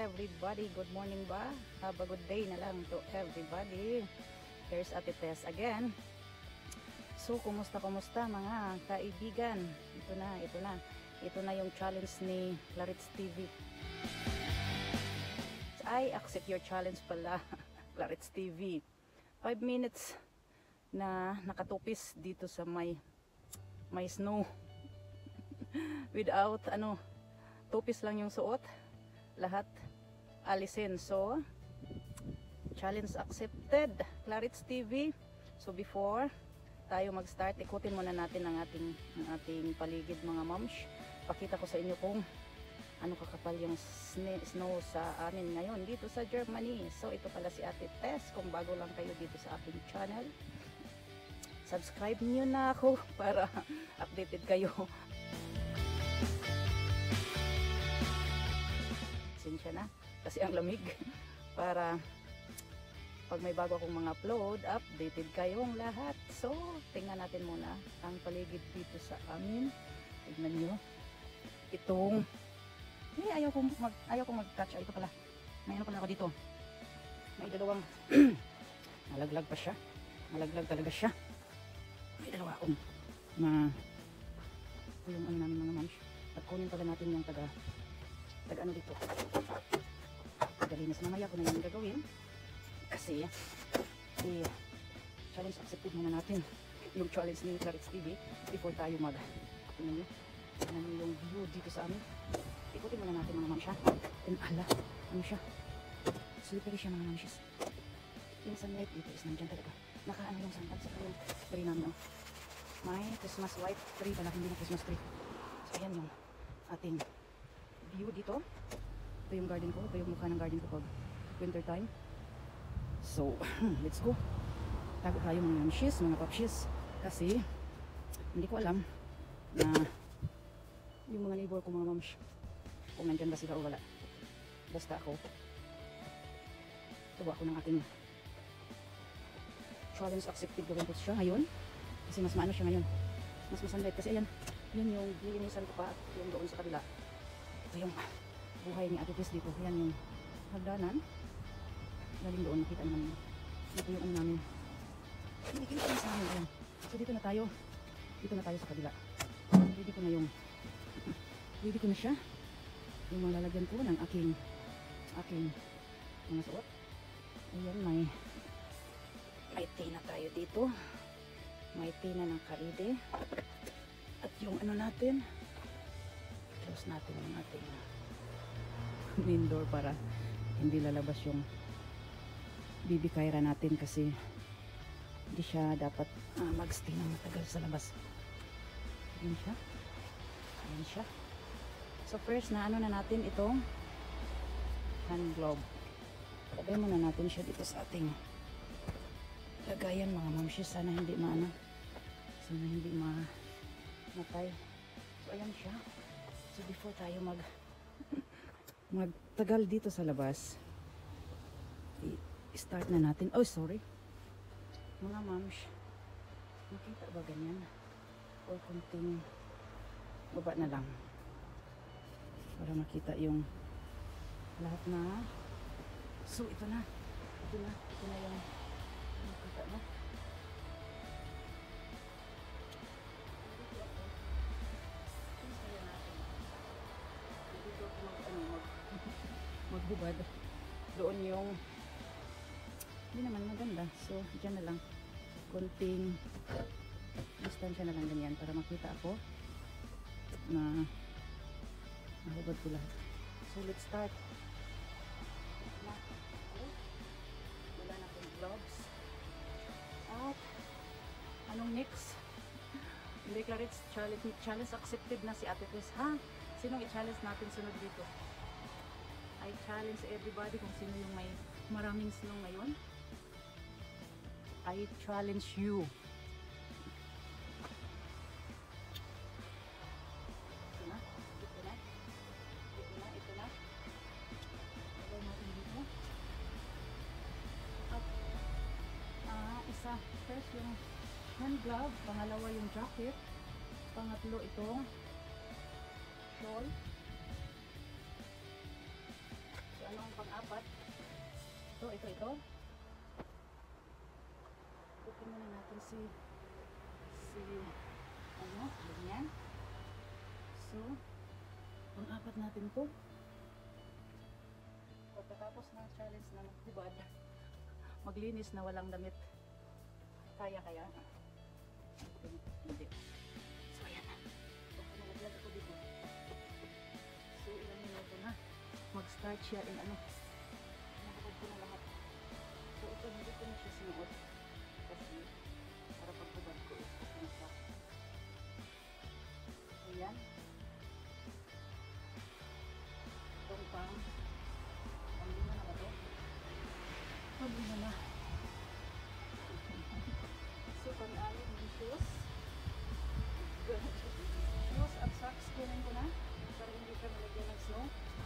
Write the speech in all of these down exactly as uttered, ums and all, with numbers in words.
everybody. Good morning ba? Have a good day na lang to everybody. Here's Ate Tess again. So, kumusta kumusta mga kaibigan? Ito na, ito na. Ito na yung challenge ni Clarits T V. I accept your challenge pala, Clarits T V. five minutes na nakatupis dito sa may may snow. Without ano, tupis lang yung suot, lahat alisin. So challenge accepted, Clarits T V. So before tayo mag-start, ikutin muna natin ang ating ang ating paligid mga moms. Pakita ko sa inyo kung ano kakapal yung snow sa amin ngayon dito sa Germany. So ito pala si Ate Tess. Kung bago lang kayo dito sa aking channel, subscribe niyo na ako para updated kayo. Sinsya na kasi ang lamig, para pag may bago akong mga upload, updated kayong lahat. So tingnan natin muna ang paligid dito sa amin. Tignan nyo itong eh, ayaw kong mag ayaw kong mag-touch. Ito pala, may ano pala ako dito, may dalawang malaglag pa siya, malaglag talaga siya. May dalawa akong ma ito yung ano namin mga moms. At kunin pala natin yung taga taga ano dito, tagalinis. Mamaya ko na yung gagawin kasi eh, challenge accepted muna natin yung challenge ni Clarits T V before tayo mag tingnan nyo, tingnan nyo yung view dito sa amin. Ikutin muna natin mga moms siya. And ala, ano siya, slippery siya mga moms. Yung sunlight dito is nandyan talaga, nakaano yung sunlight sa yung tree namin. Oh, may Christmas white tree pala, hindi na Christmas tree. So ayan yung ating view dito. Ito yung garden ko, ito yung mukha ng garden ko pag winter time. So let's go. Tago tayo mga momshies, mga papshies, kasi hindi ko alam na yung mga neighbor ko mga moms, kung nandyan ba sila o wala. Basta ako, tuwa ko ng ating challenge accepted. Gawin ko siya ngayon kasi mas maano siya ngayon, mas masanlight. Kasi ayan, yun yung linisan ko pa, at yung doon sa kabila, ito yung buhay ni Ate Tess dito. Ayan yung hagdanan galing doon, nakita naman yun. Ito yung ano namin, hindi kinita sa amin. Ayan. So dito na tayo, dito na tayo sa kabila. Ready ko na yung ready ko na siya, yung mga lalagyan ko ng aking aking mga suot. Ayan, may may tina tayo dito, may tina ng karide, at yung ano natin, close natin yung ating main door para hindi lalabas yung baby Kyra natin, kasi hindi siya dapat uh, magstay ng matagal sa labas. Ayan siya, ayan siya. So first na ano na natin itong hand glove. Lagay muna natin siya dito sa ating lagayan mga momshies. Sana hindi maano, sana hindi mamatay. So ayan siya. So before tayo mag magtagal dito sa labas, i-start na natin. Oh sorry mga moms, makita ba ganyan or kunting baba na lang para makita yung lahat na. So ito na, ito na, ito na yung makita na. Dito ako mag, ano, mag, maghubad. Doon yung hindi naman maganda. So dyan na lang, kunting distansya na lang ganyan para makita ako na nahubad ko lahat. So let's start. Wala na akong gloves. At anong next? Hindi, Clarits, challenge, challenge accepted na si Ate Tess. Ha? Sinong i-challenge natin sunod dito? I challenge everybody kung sino yung may maraming snow ngayon. I challenge you. Ito na, ito na, ito na, ito na. Lagay natin dito. At uh, isa, first yung hand glove, pangalawa yung jacket, pangatlo itong shawl. So ano ito, ito, ito. Buksan muna natin si si ano, ganyan. So, pang-apat natin po. Pagkatapos ng challenge na maghubad, maglinis na walang damit. Kaya kaya? Hindi. So, ayan na. Baka nalaglag ako dito. So, ilang minuto na. Mag-start siya in ano. Nakapag ko na lahat. So, ito, hindi ko na siya sinuot. Kasi, para paghubad ko, ito na siya. Ayan. Itong pang, pang-lima na ba ito? Pang-lima na. So, pang-alim yung shoes. Shoes at socks, kunin ko na. Para hindi ka malagyan ng snow.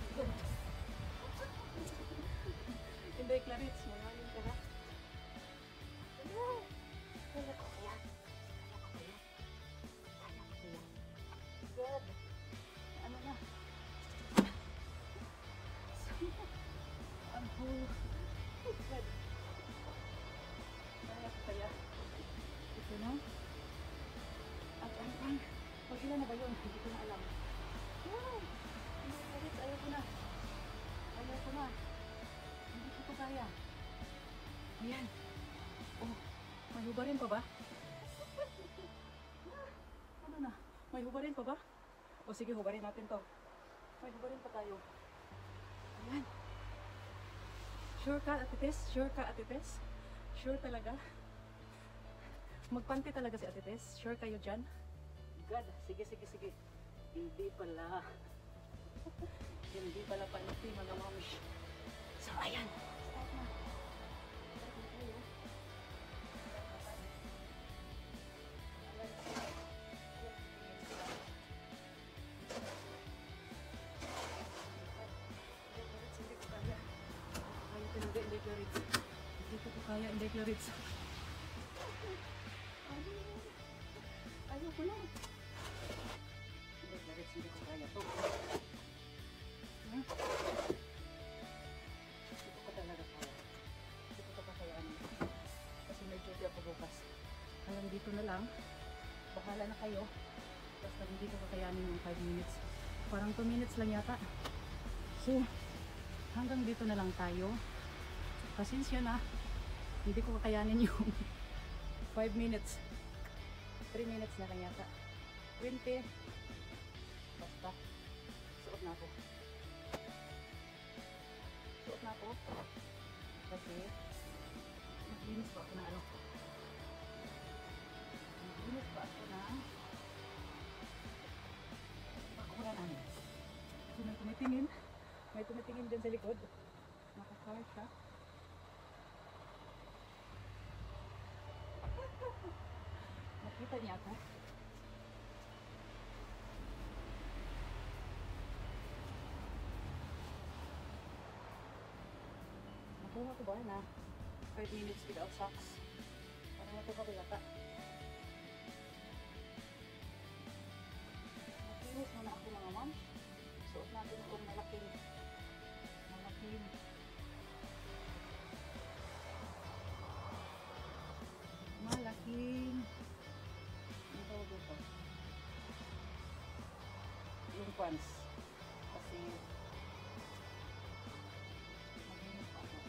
Hindi, Clarits, malalim ka na. Kaya ko kaya. Kaya ko kaya. Kaya ko kaya. Good. Ano na? Ang whole. Good. Kaya ko kaya. Ito na. At ang pang. Pag ilan na ba yun? Hindi ko na alam. Wow! Hindi, Clarits, ayaw ko na. Ayaw ko na. Hindi ko ito kaya. Ayan. Oh, may hubarin pa ba? Ano na? May hubarin pa ba? O sige, hubarin natin to. May hubarin pa tayo. Ayan. Sure ka, Atites? Sure ka, Atites? Sure talaga? Magpanty talaga si Atites? Sure kayo dyan? God, sige, sige, sige. Hindi pala. Hindi pala panty, mga moms. So, ayan. Start na. Start na tayo. Hindi ko kaya. Kaya talaga, hindi Clarits. Hindi ko kaya, hindi Clarits. Ayaw ko lang. Hindi Clarits, hindi ko kaya to. Hmm? Hindi ko pa talaga kaya. Hindi ko pa kakayaan. Kasi may duty ako bukas. Hanggang dito na lang. Bahala na kayo. Basta hindi ko kakayanin yung five minutes. Parang two minutes lang yata. So, hanggang dito na lang tayo. Pasensya na. Hindi ko kakayanin yung five minutes. three minutes na lang yata. twenty. Basta. Suot na ako. Suot na ako. Kasi, maglinis pa ako na ano. Maglinis pa ako na bakura namin. So, may tumitingin. May tumitingin din sa likod. Nakakar siya. Nakita niya ako. Nakuha ko ba na five minutes without socks? Parang natuwa ko yata. Nakinis muna ako mga mom. Suot natin itong malaking malaking malaking ano tawag ito? Yung pants. Kasi maglinis pa ako.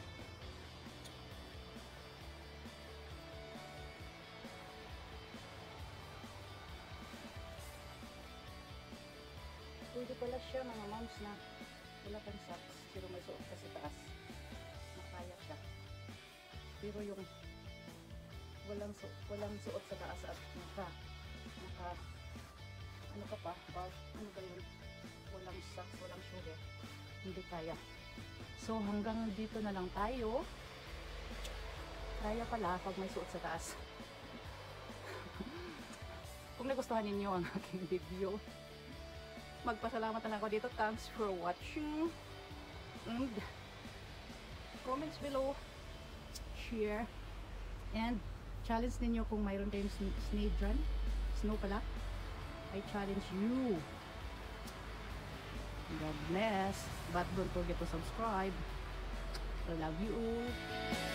Pwede pala siya mga moms na wala pang socks pero may suot kasi taas. Makaya siya. Pero yung walang su walang suot sa taas at naka naka ano ka pa bar, ano ba yun, walang socks, walang shoe, hindi kaya. So hanggang dito na lang tayo. Kaya pala pag may suot sa taas. Kung nagustuhan ninyo ang aking video, magpasalamat na lang ako dito. Thanks for watching and comments below, share, and challenge ninyo kung mayroon kayong snow dyan. Snow pala. I challenge you. God bless. But don't forget to subscribe. I love you all.